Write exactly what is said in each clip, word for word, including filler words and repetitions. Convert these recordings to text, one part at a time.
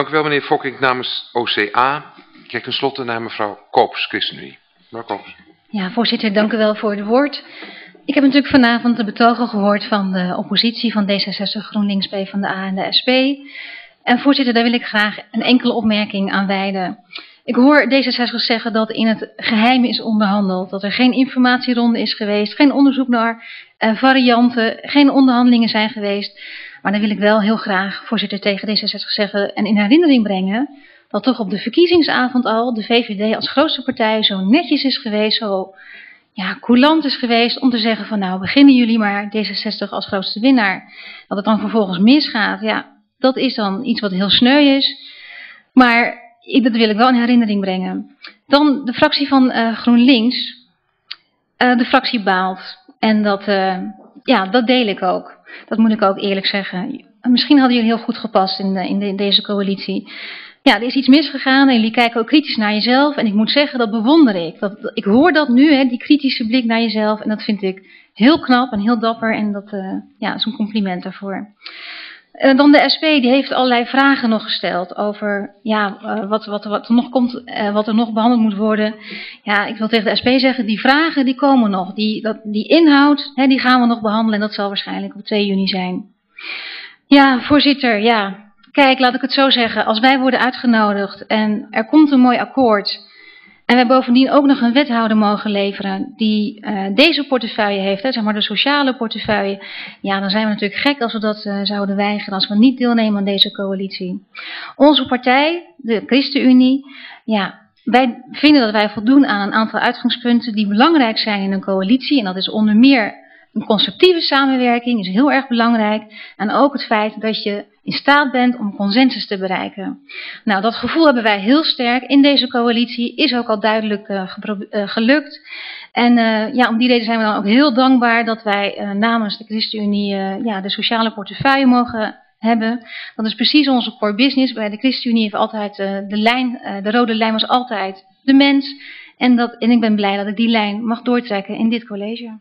Dank u wel, meneer Fokking, namens O C A. Ik kijk tenslotte naar mevrouw Koops, ChristenUnie. Mevrouw Koops. Ja, voorzitter, dank u wel voor het woord. Ik heb natuurlijk vanavond de betogen gehoord van de oppositie van D zesenzestig, GroenLinks, PvdA en de S P. En voorzitter, daar wil ik graag een enkele opmerking aan wijden. Ik hoor D zesenzestig zeggen dat in het geheim is onderhandeld, dat er geen informatieronde is geweest, geen onderzoek naar uh, varianten, geen onderhandelingen zijn geweest. Maar dan wil ik wel heel graag, voorzitter, tegen D zesenzestig zeggen en in herinnering brengen dat toch op de verkiezingsavond al de V V D als grootste partij zo netjes is geweest, zo ja, coulant is geweest om te zeggen van nou beginnen jullie maar D zesenzestig als grootste winnaar. Dat het dan vervolgens misgaat, ja, dat is dan iets wat heel sneu is. Maar ik, dat wil ik wel in herinnering brengen. Dan de fractie van uh, GroenLinks. Uh, de fractie baalt. En dat, uh, ja, dat deel ik ook. Dat moet ik ook eerlijk zeggen. Misschien hadden jullie heel goed gepast in, de, in, de, in deze coalitie. Ja, er is iets misgegaan en jullie kijken ook kritisch naar jezelf. En ik moet zeggen, dat bewonder ik. Dat, ik hoor dat nu, hè, die kritische blik naar jezelf. En dat vind ik heel knap en heel dapper. En dat, uh, ja, dat is een compliment daarvoor. Uh, dan de S P, die heeft allerlei vragen nog gesteld over ja, uh, wat, wat, wat er nog komt, uh, wat er nog behandeld moet worden. Ja, ik wil tegen de S P zeggen, die vragen die komen nog. Die, dat, die inhoud, hè, die gaan we nog behandelen en dat zal waarschijnlijk op twee juni zijn. Ja, voorzitter, ja. Kijk, laat ik het zo zeggen. Als wij worden uitgenodigd en er komt een mooi akkoord en wij bovendien ook nog een wethouder mogen leveren die uh, deze portefeuille heeft, hè, zeg maar de sociale portefeuille, ja, dan zijn we natuurlijk gek als we dat uh, zouden weigeren, als we niet deelnemen aan deze coalitie. Onze partij, de ChristenUnie, ja, wij vinden dat wij voldoen aan een aantal uitgangspunten die belangrijk zijn in een coalitie. En dat is onder meer een constructieve samenwerking, is heel erg belangrijk. En ook het feit dat je in staat bent om consensus te bereiken. Nou, dat gevoel hebben wij heel sterk in deze coalitie, is ook al duidelijk uh, uh, gelukt. En uh, ja, om die reden zijn we dan ook heel dankbaar dat wij uh, namens de ChristenUnie uh, ja, de sociale portefeuille mogen hebben. Dat is precies onze core business. Bij de ChristenUnie heeft altijd uh, de lijn, uh, de rode lijn was altijd de mens. En, dat, en ik ben blij dat ik die lijn mag doortrekken in dit college.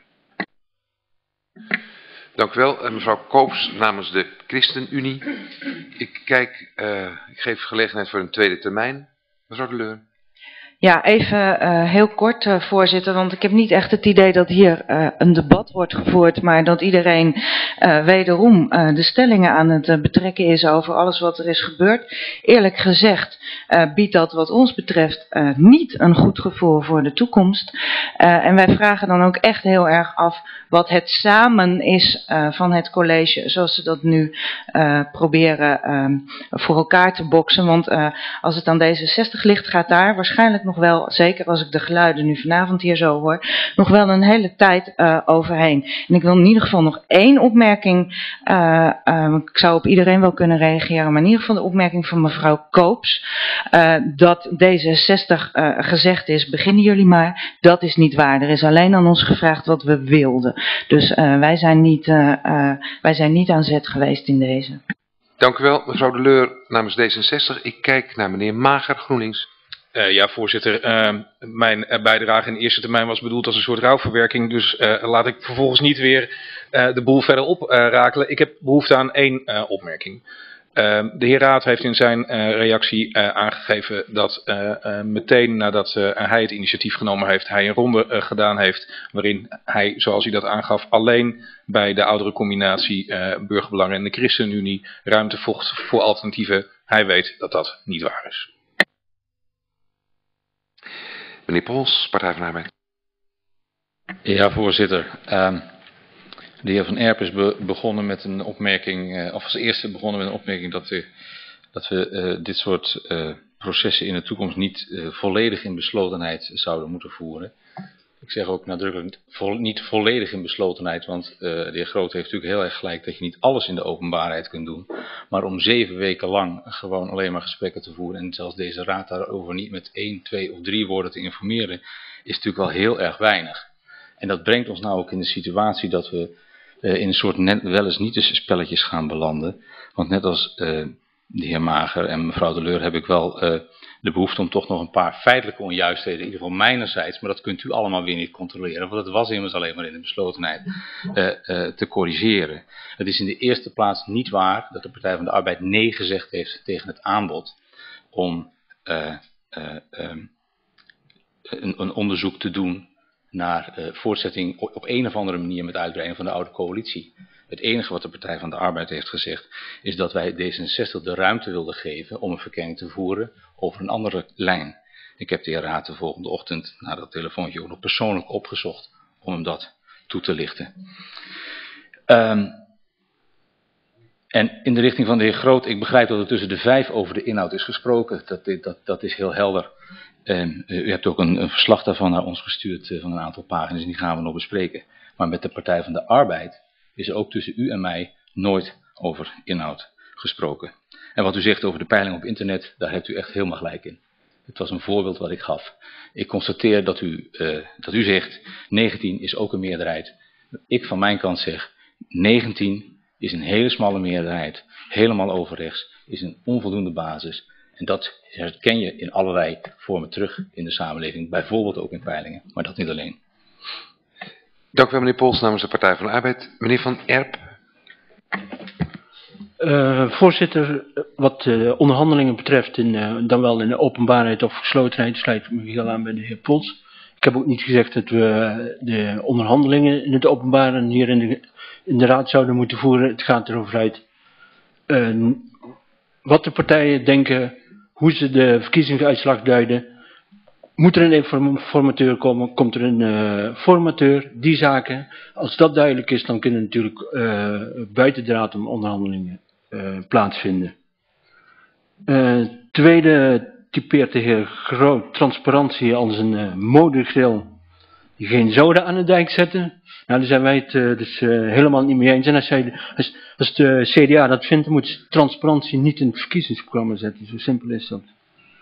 Dank u wel, mevrouw Koops namens de ChristenUnie. Ik kijk, uh, ik geef gelegenheid voor een tweede termijn. Mevrouw De Leur. Ja, even uh, heel kort, uh, voorzitter, want ik heb niet echt het idee dat hier uh, een debat wordt gevoerd, maar dat iedereen uh, wederom uh, de stellingen aan het uh, betrekken is over alles wat er is gebeurd. Eerlijk gezegd uh, biedt dat wat ons betreft uh, niet een goed gevoel voor de toekomst. Uh, en wij vragen dan ook echt heel erg af wat het samen is uh, van het college, zoals ze dat nu uh, proberen uh, voor elkaar te boksen. Want uh, als het aan D zesenzestig ligt, gaat daar waarschijnlijk nog wel, zeker als ik de geluiden nu vanavond hier zo hoor, nog wel een hele tijd uh, overheen. En ik wil in ieder geval nog één opmerking, uh, uh, ik zou op iedereen wel kunnen reageren, maar in ieder geval de opmerking van mevrouw Koops, uh, dat D zesenzestig uh, gezegd is, beginnen jullie maar, dat is niet waar. Er is alleen aan ons gevraagd wat we wilden. Dus uh, wij, zijn niet, uh, uh, wij zijn niet aan zet geweest in deze. Dank u wel, mevrouw De Leur namens D zesenzestig. Ik kijk naar meneer Mager, GroenLinks. Uh, ja, voorzitter. Uh, mijn uh, bijdrage in de eerste termijn was bedoeld als een soort rouwverwerking. Dus uh, laat ik vervolgens niet weer uh, de boel verder oprakelen. Uh, ik heb behoefte aan één uh, opmerking. Uh, de heer Raad heeft in zijn uh, reactie uh, aangegeven dat uh, uh, meteen nadat uh, hij het initiatief genomen heeft, hij een ronde uh, gedaan heeft waarin hij, zoals hij dat aangaf, alleen bij de oudere combinatie uh, burgerbelangen en de ChristenUnie ruimte vocht voor alternatieven. Hij weet dat dat niet waar is. Meneer Pols, Partij van de Arbeid. Ja, voorzitter. Uh, de heer Van Erp is be begonnen met een opmerking, uh, of als eerste begonnen met een opmerking dat we, dat we uh, dit soort uh, processen in de toekomst niet uh, volledig in beslotenheid zouden moeten voeren. Ik zeg ook nadrukkelijk vo niet volledig in beslotenheid, want uh, de heer Groot heeft natuurlijk heel erg gelijk dat je niet alles in de openbaarheid kunt doen. Maar om zeven weken lang gewoon alleen maar gesprekken te voeren en zelfs deze raad daarover niet met één, twee of drie woorden te informeren, is natuurlijk wel heel erg weinig. En dat brengt ons nou ook in de situatie dat we uh, in een soort net wel eens niet eens spelletjes gaan belanden. Want net als uh, de heer Mager en mevrouw De Leur heb ik wel uh, de behoefte om toch nog een paar feitelijke onjuistheden, in ieder geval mijnerzijds, maar dat kunt u allemaal weer niet controleren, want het was immers alleen maar in de beslotenheid, uh, uh, te corrigeren. Het is in de eerste plaats niet waar dat de Partij van de Arbeid nee gezegd heeft tegen het aanbod om uh, uh, um, een, een onderzoek te doen naar uh, voortzetting op, op een of andere manier met uitbreiding van de oude coalitie. Het enige wat de Partij van de Arbeid heeft gezegd is dat wij D zesenzestig de ruimte wilden geven om een verkenning te voeren over een andere lijn. Ik heb de heer Raad de volgende ochtend na dat telefoontje ook nog persoonlijk opgezocht om hem dat toe te lichten. Um, en in de richting van de heer Groot, ik begrijp dat er tussen de vijf over de inhoud is gesproken. Dat, dat, dat is heel helder. Um, u hebt ook een, een verslag daarvan naar ons gestuurd uh, van een aantal pagina's en die gaan we nog bespreken. Maar met de Partij van de Arbeid is er ook tussen u en mij nooit over inhoud gesproken. En wat u zegt over de peiling op internet, daar hebt u echt helemaal gelijk in. Het was een voorbeeld wat ik gaf. Ik constateer dat u, uh, dat u zegt, negentien is ook een meerderheid. Ik van mijn kant zeg, negentien is een hele smalle meerderheid, helemaal overrechts, is een onvoldoende basis. En dat herken je in allerlei vormen terug in de samenleving, bijvoorbeeld ook in peilingen, maar dat niet alleen. Dank u wel, meneer Pols, namens de Partij van de Arbeid. Meneer Van Erp. Uh, voorzitter, wat uh, onderhandelingen betreft, in, uh, dan wel in de openbaarheid of geslotenheid, sluit ik me heel aan bij de heer Pols. Ik heb ook niet gezegd dat we de onderhandelingen in het openbaar en hier in de, in de raad zouden moeten voeren. Het gaat erover uit uh, wat de partijen denken, hoe ze de verkiezingsuitslag duiden. Moet er een informateur komen, komt er een uh, formateur, die zaken. Als dat duidelijk is, dan kunnen natuurlijk uh, buiten de raad om onderhandelingen uh, plaatsvinden. Uh, tweede typeert de heer Groot transparantie als een uh, modegril die geen zoden aan de dijk zetten. Nou, daar zijn wij het uh, dus uh, helemaal niet mee eens. En als, zij, als, als de C D A dat vindt, dan moet transparantie niet in het verkiezingsprogramma zetten. Zo simpel is dat.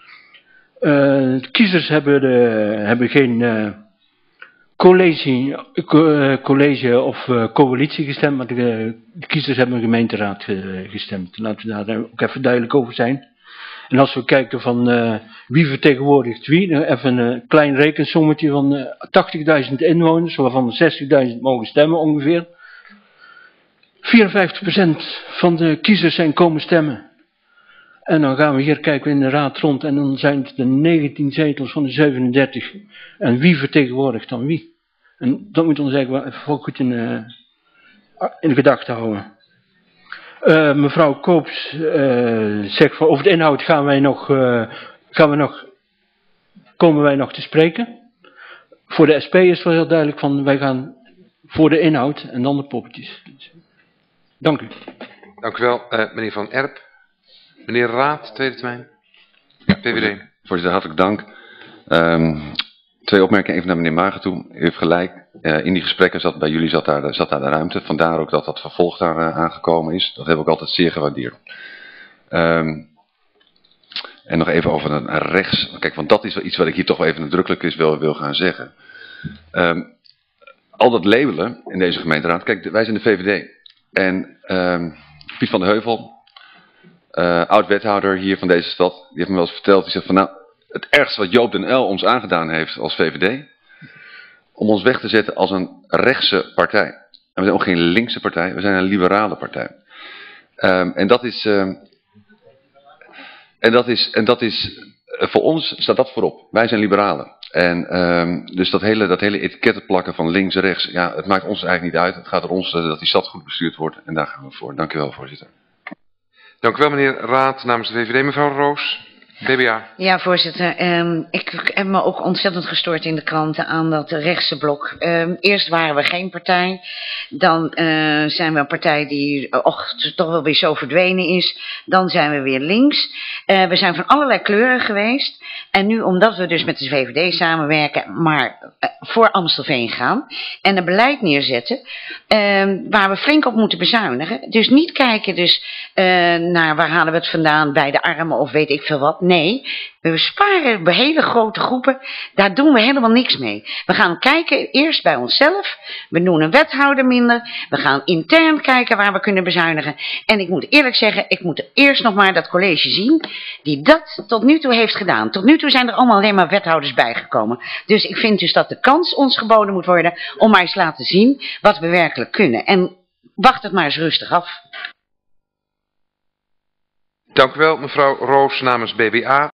Uh, kiezers hebben, de, hebben geen uh, college, uh, college of uh, coalitie gestemd, maar de, de kiezers hebben een gemeenteraad uh, gestemd. Laten we daar ook even duidelijk over zijn. En als we kijken van uh, wie vertegenwoordigt wie, nou even een klein rekensommetje van uh, tachtigduizend inwoners, waarvan zestigduizend mogen stemmen ongeveer. vierenvijftig procent van de kiezers zijn komen stemmen. En dan gaan we hier kijken in de raad rond en dan zijn het de negentien zetels van de zevenendertig. En wie vertegenwoordigt dan wie? En dat moet ons eigenlijk wel even goed in, uh, in de gedachten houden. Uh, mevrouw Koops uh, zegt van over de inhoud gaan wij nog, uh, gaan we nog, komen wij nog te spreken. Voor de S P is het wel heel duidelijk van wij gaan voor de inhoud en dan de poppetjes. Dank u. Dank u wel, uh, meneer Van Erp. Meneer Raad, tweede termijn. Ja, P V D. Voorzitter, hartelijk dank. Um, twee opmerkingen even naar meneer Mager toe. U heeft gelijk. Uh, in die gesprekken zat bij jullie zat daar, zat daar de ruimte. Vandaar ook dat dat vervolg daar uh, aangekomen is. Dat heb ik altijd zeer gewaardeerd. Um, en nog even over een rechts. Kijk, want dat is wel iets wat ik hier toch wel even nadrukkelijk is wil, wil gaan zeggen. Um, al dat labelen in deze gemeenteraad. Kijk, wij zijn de V V D. En um, Piet van de Heuvel... Uh, oud-wethouder hier van deze stad, die heeft me wel eens verteld, die zegt van nou, het ergste wat Joop den Uyl ons aangedaan heeft als V V D, om ons weg te zetten als een rechtse partij. En we zijn ook geen linkse partij, we zijn een liberale partij. Um, en dat is, um, en dat is, en dat is, uh, voor ons staat dat voorop. Wij zijn liberalen. En um, dus dat hele, dat hele etiketten plakken van links en rechts, ja, het maakt ons eigenlijk niet uit. Het gaat er ons uh, dat die stad goed bestuurd wordt en daar gaan we voor. Dank u wel, voorzitter. Dank u wel, meneer Raad, namens de V V D. Mevrouw Roos, B B A. Ja, voorzitter. Um, ik heb me ook ontzettend gestoord in de kranten aan dat rechtse blok. Um, eerst waren we geen partij. Dan uh, zijn we een partij die och, toch wel weer zo verdwenen is. Dan zijn we weer links. Uh, we zijn van allerlei kleuren geweest. En nu, omdat we dus met de V V D samenwerken, maar uh, voor Amstelveen gaan en een beleid neerzetten, uh, waar we flink op moeten bezuinigen. Dus niet kijken dus uh, naar waar halen we het vandaan bij de armen of weet ik veel wat. Nee, we besparen bij hele grote groepen. Daar doen we helemaal niks mee. We gaan kijken eerst bij onszelf. We doen een wethouder minder. We gaan intern kijken waar we kunnen bezuinigen. En ik moet eerlijk zeggen, ik moet eerst nog maar dat college zien die dat tot nu toe heeft gedaan. Tot nu toe zijn er allemaal alleen maar wethouders bijgekomen. Dus ik vind dus dat de kans ons geboden moet worden om maar eens laten zien wat we werkelijk kunnen. En wacht het maar eens rustig af. Dank u wel, mevrouw Roos namens B B A.